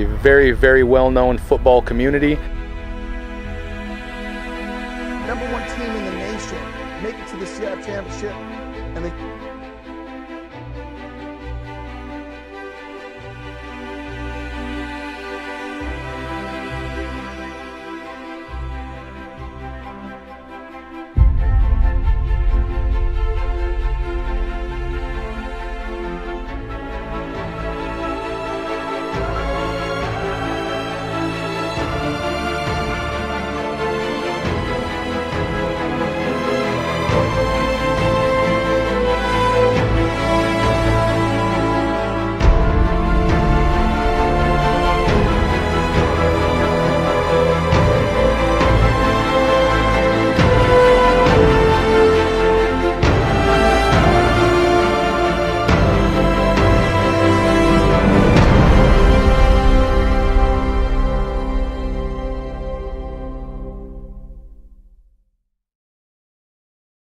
the very, very well-known football community. #1 team in the nation make it to the CIF championship, and they